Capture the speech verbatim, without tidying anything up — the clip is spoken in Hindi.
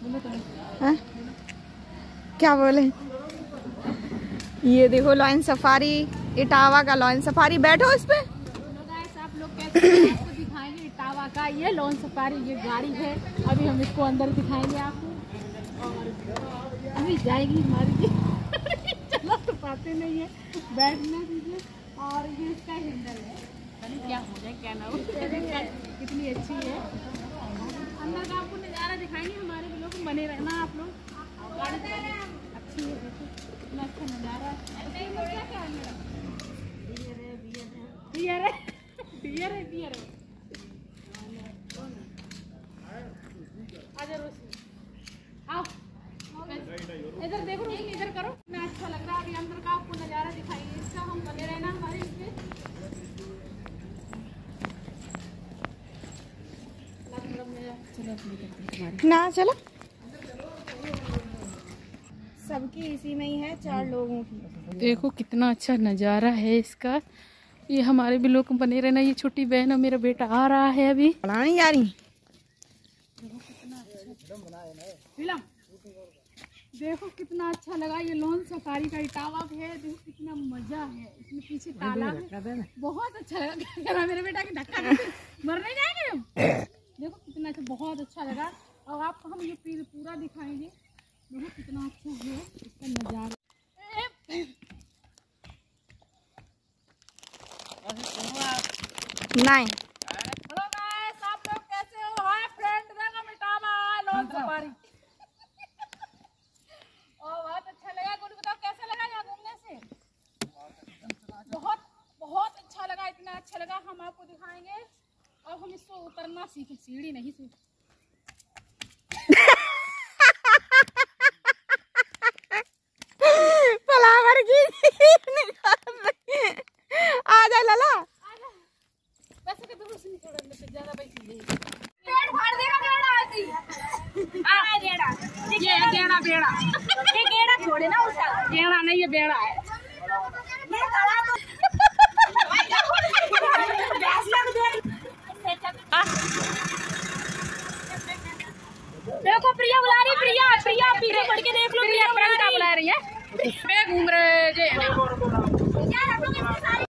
है? क्या बोले? ये देखो लॉयन सफारी, इटावा का लॉयन सफारी। बैठो इस पे। आप लोग कैसे आपको दिखाएंगे इटावा का ये लॉयन सफारी। ये गाड़ी है, अभी हम इसको अंदर दिखाएंगे आपको। और अभी जाएगी हमारी चला तो पाते नहीं है, बैठना दीजिए। और ये इसका हैंडल है, क्या हो जाए क्या ना हो। कितनी अच्छी है। अंदर का आपको नज़ारा दिखाएंगे, हमारे ब्लॉग में बने रहना आप लोग। गाड़ी अच्छी है, देखो कितना अच्छा नज़ारा है। क्या क्या है? बियर है, बियर है, बियर है। आजा रोशनी, आओ इधर देखो रोशनी, इधर करो। कितना अच्छा लग रहा है। अभी अंदर का आपको नज़ारा दिखाएंगे इसका। हम बने रहना हमारे इसमें। ना चलो, सबकी इसी में ही है, चार लोगों की। देखो कितना अच्छा नज़ारा है इसका। ये हमारे भी लोग बने रहना। ये छोटी बहन और मेरा बेटा आ रहा है अभी। नहीं जा रही। देखो कितना अच्छा लगा। ये लॉन सफारी का इटावा भी है। देखो कितना मजा है इसमें। पीछे तालाब है, बहुत अच्छा लगा। मेरे बेटा की धक्का मर नहीं जाएंगे हम। देखो कितना अच्छा, बहुत अच्छा लगा। और आपको हम ये पूरा दिखाएंगे। देखो कितना अच्छा है इसका नज़ारा। नहीं हेलो गाइस, आप लोग कैसे हो? हाय फ्रेंड, देखो इटावा लॉन सफारी। और बहुत अच्छा लगा। गुड बताओ कैसा लगा यहाँ घूमने से? बहुत बहुत अच्छा लगा, इतना अच्छा लगा। हम आपको दिखाएंगे। अब हम इसको उतरना सीखे, सीढ़ी नहीं सीखे। पलावर की आजा लाला। वैसे कि दूर से नहीं, थोड़ा अंदर से ज्यादा बैठी है। पेड़ फाड़ देगा गेड़ा ऐसी। आ गेड़ा, ये गेड़ा बेड़ा, ये गेड़ा छोड़े ना उसका। गेड़ा नहीं ये बेड़ा है। ये खड़ा तो गैस लग गई। देखो प्रिया बुला रही। प्रिया प्रिया पीछे पड़ के देख लो। प्रिया फ्रेंड का बुला रही है। मैं घूम रहे जे